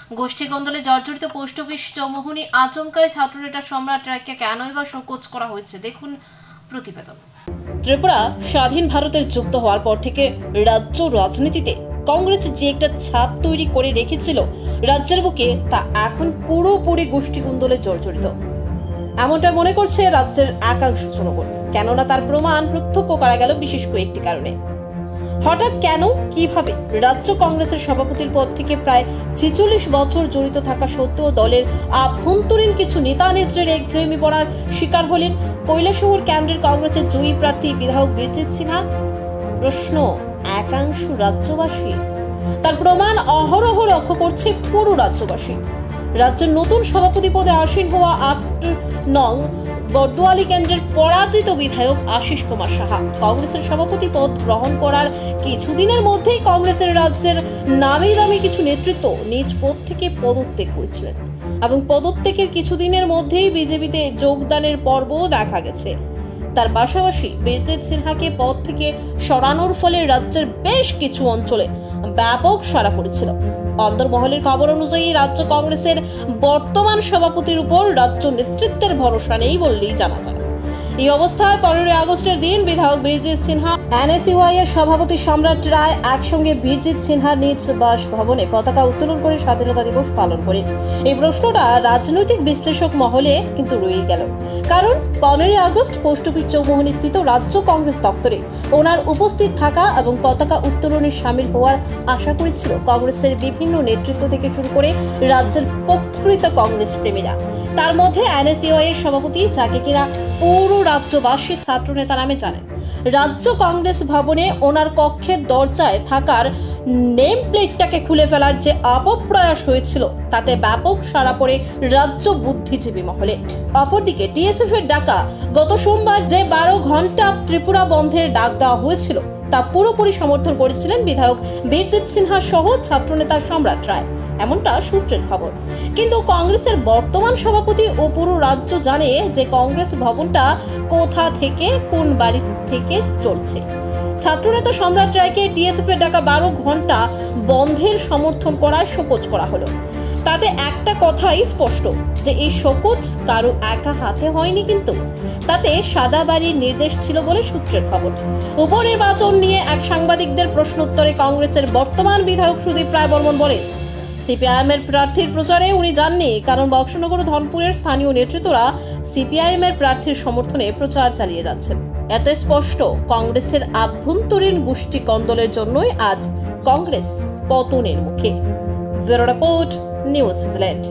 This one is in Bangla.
গোষ্ঠী কন্দলে জর্জরিত পোস্ট অফিস চৌমুহনী আচমকায় ছাত্রনেতা সম্রাট রায়কে কেনই বা শোকজ করা হয়েছে, দেখুন প্রতিবেদন। ত্রিপুরা স্বাধীন ভারতের যুক্ত হওয়ার পর থেকে রাজ্য রাজনীতিতে কংগ্রেস যে একটা ছাপ তৈরি করে রেখেছিল রাজ্যের বুকে, তা এখন পুরোপুরি গোষ্ঠী কন্দলে জর্জরিত এমনটা মনে করছে রাজ্যের একাংশ জনগণ। কেননা তার প্রমাণ প্রত্যক্ষ করা গেল বিশেষ কয়েকটি কারণে। হঠাৎ কেন কিভাবে রাজ্য কংগ্রেসের সভাপতির পদ থেকে প্রায় 46 বছর জড়িত থাকা সত্ত্বেও দলের আভ্যন্তরীণ কিছু নেতা নেত্রীর একঘেয়েমি পড়ার শিকার হলেন কৈলাসহর কেন্দ্রের কংগ্রেসের জয়ী প্রার্থী বিধায়ক বীরজিৎ সিনহা? প্রশ্ন একাংশ রাজ্যবাসী। তার প্রমাণ অহরহ লক্ষ্য করছে পুরো রাজ্যবাসী। রাজ্যের নতুন সভাপতি পদে আসীন হওয়া 8 নং বর্দোয়ালি কেন্দ্রের পরাজিত বিধায়ক আশিস কুমার সাহা কংগ্রেসের সভাপতি পদ গ্রহণ করার কিছুদিনের মধ্যেই কংগ্রেসের রাজ্যের নামি দামি কিছু নেতৃত্ব নিজ পদ থেকে পদত্যাগ করেছিলেন এবং পদত্যাগের কিছুদিনের মধ্যেই বিজেপিতে যোগদানের পর্বও দেখা গেছে। তার পাশাপাশি বীরজিৎ সিনহাকে পদ থেকে সরানোর ফলে রাজ্যের বেশ কিছু অঞ্চলে ব্যাপক সাড়া পড়েছিল। অন্দরমহলের খবর অনুযায়ী রাজ্য কংগ্রেসের বর্তমান সভাপতির উপর রাজ্য নেতৃত্বের ভরসা নেই বললেই জানা যায়। এই অবস্থায় 15 আগস্টের দিন বিধায়ক বীরজিৎ সিনহা, এনএসইউআই এর সভাপতি সম্রাট রায় একসঙ্গে বীরজিৎ সিনহার নিজ বাসভবনে পতাকা উত্তোলন করে স্বাধীনতা দিবস পালন করে। এই প্রশ্নটা রাজনৈতিক বিশ্লেষক মহলে কিন্তু রয়ে গেল, কারণ 15 আগস্ট পোস্ট অফিস চৌমুহনী স্থিত রাজ্য কংগ্রেস দপ্তরে ওনার উপস্থিত থাকা এবং পতাকা উত্তোলনে সামিল হওয়ার আশা করেছিল কংগ্রেসের বিভিন্ন নেতৃত্ব থেকে শুরু করে রাজ্যের প্রকৃত কংগ্রেস প্রেমীরা। তার মধ্যে এনএসইউআই এর সভাপতি, যাকে কিনা পুরো রাজ্যবাসী ছাত্র নেতা নামে জানেন। রাজ্য কংগ্রেস ভবনে ওনার কক্ষের দরজায় থাকার নেম প্লেটটাকে খুলে ফেলার যে অপপ্রয়াস হয়েছিল তাতে ব্যাপক সাড়া পড়ে রাজ্য বুদ্ধিজীবী মহলে। অপরদিকে টিএসএফ এর ডাকা গত সোমবার যে 12 ঘন্টা ত্রিপুরা বন্ধের ডাক দেওয়া হয়েছিল তা পুরোপুরি সমর্থন করেছিলেন বিধায়ক বীরজিৎ সিনহা সহ ছাত্রনেতা সম্রাট রায়, এমনটা সূত্রের খবর। কিন্তু কংগ্রেসের বর্তমান সভাপতি ও পুরো রাজ্য জানে যে কংগ্রেস ভবনটা কোথা থেকে, কোন বাড়ি থেকে চলছে। ছাত্রনেতা সম্রাট রায়কে টিএসএফ এর ডাকা 12 ঘন্টা বন্ধের সমর্থন করায় শোকজ করা হলো। তাতে একটা কথাই স্পষ্ট যে এই শোকজ কারো একা হাতে হয়নি, কিন্তু তাতে সাদা বাড়ির নির্দেশ ছিল বলে সূত্রের খবর। উপনির্বাচন নিয়ে এক সাংবাদিকদের প্রশ্নোত্তরে কংগ্রেসের বর্তমান বিধায়ক সুদীপ রায় বর্মন বলেন, সিপিআইএম এর প্রার্থীর প্রচারে উনি যাননি, কারণ বক্সনগর ও ধনপুরের স্থানীয় নেতৃত্বরা সিপিআইএম এর প্রার্থীর সমর্থনে প্রচার চালিয়ে যাচ্ছেন। এত স্পষ্ট কংগ্রেসের আভ্যন্তরীণ গোষ্ঠী কন্দলের জন্যই আজ কংগ্রেস পতনের মুখে। Bureau report, news vigilante.